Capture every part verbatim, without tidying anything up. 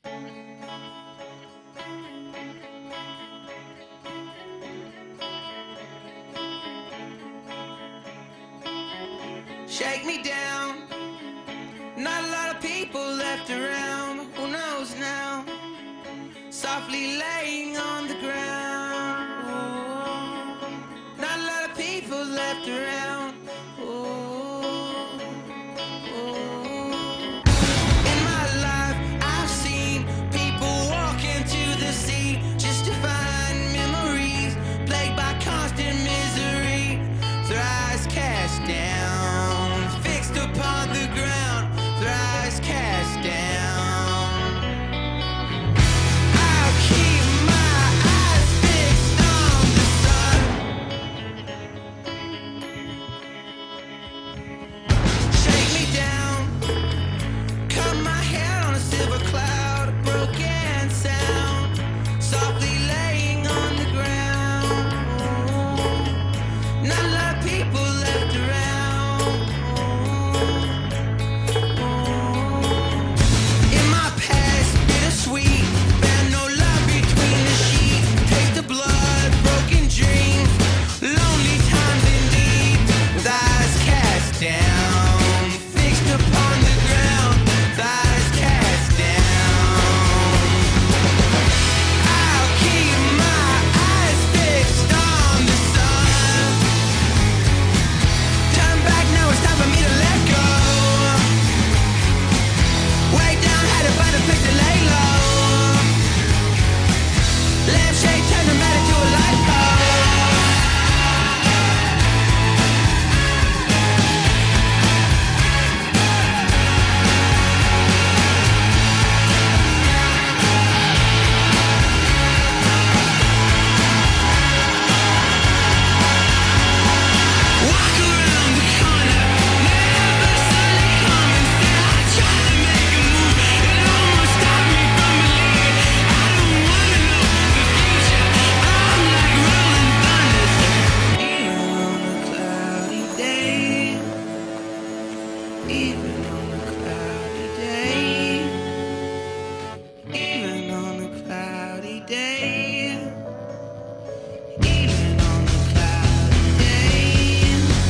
Shake me down. Not a lot of people left around. Who knows now? Softly laying on the ground. Ooh. Not a lot of people left around. Ooh. Ooh. In my life, I've seen people walk into the sea just to find memories plagued by constant misery. Their eyes cast down, fixed upon the ground. Their eyes cast down. I'll keep my eyes fixed on the sun. Shake me down, cut my hair on a silver cloud, a broken sound, softly laying on the ground. Ooh. Not a lot of people left around. Ooh. In my past, bittersweet, found no love between the sheets. Taste of blood, broken dreams, lonely times indeed. With eyes cast down, fixed upon the ground. With eyes cast down. I'll keep my eyes fixed on the sun. Turn back now, it's time for me to let go. Way down, had to find a place to lay low. Lampshade turned the matter to a light pole. Walk around the corner, never saw it coming. Still I try to make a move, it almost stopped me from believing. I don't wanna know the future. I'm like rolling thunder. Even on a cloudy day, even on a cloudy day, even on a cloudy day, even on a cloudy day,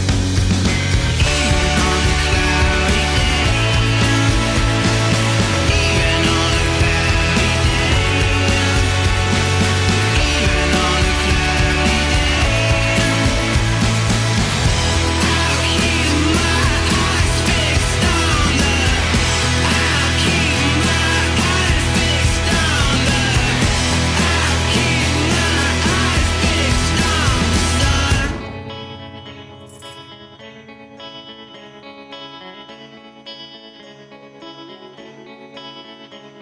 even on a cloudy day, even on a cloudy day, even on a cloudy day. I'll keep my eyes fixed on the. I'll keep my eyes fixed on the. I'll keep my eyes fixed on the sun.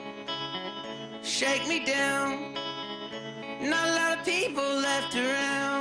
Shake me down. Not a lot of people left around.